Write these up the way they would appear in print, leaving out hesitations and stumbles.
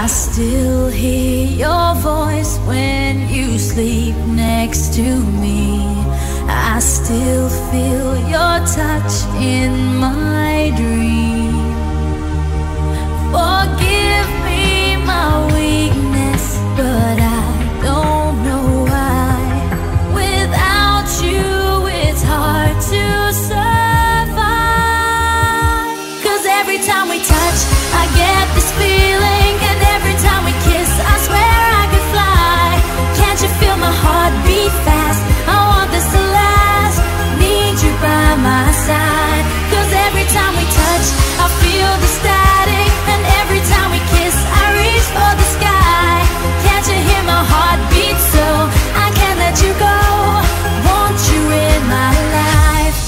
still hear your voice when you sleep next to me. I still feel your touch in my dream. Forgive me my weakness, but I don't know why. Without you it's hard to survive. 'Cause every time we touch I get this feeling, and every time we kiss I swear I could fly. Can't you feel my heart beat fast? I want this to last, need you by my side. 'Cause every time we touch I feel the static, and every time we kiss I reach for the sky. Can't you hear my heart beat? So I can't let you go, want you in my life.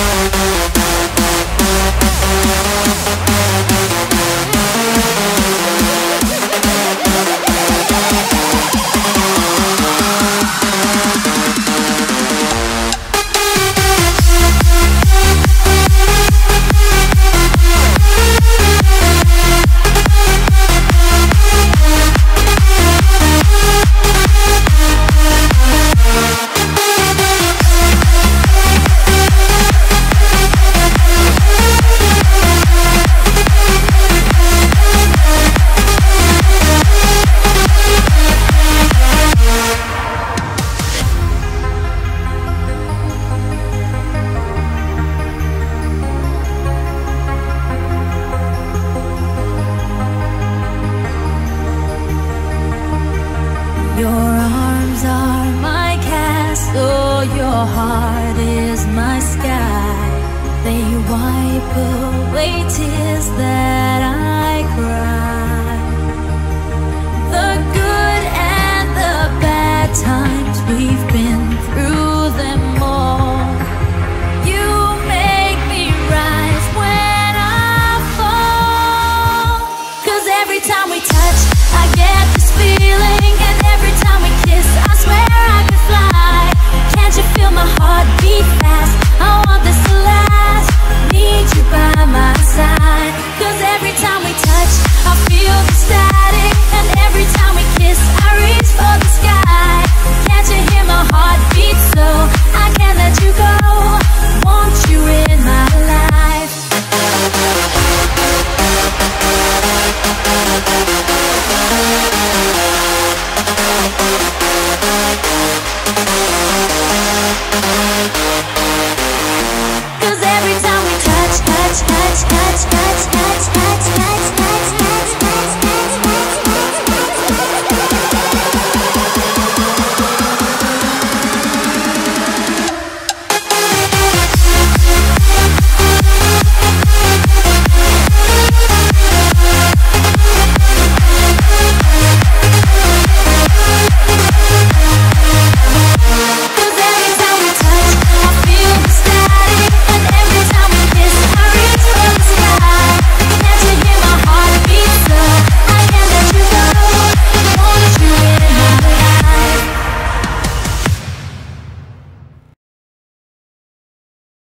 Your arms are my castle, your heart is my sky. They wipe away tears that I cry. The good and the bad times, we've been through them all. You make me rise when I fall. 'Cause every time we touch I get this feeling, and every time we kiss I swear I could fly. Can't you feel my heart beat fast? I want this to last, need you by my side. 'Cause every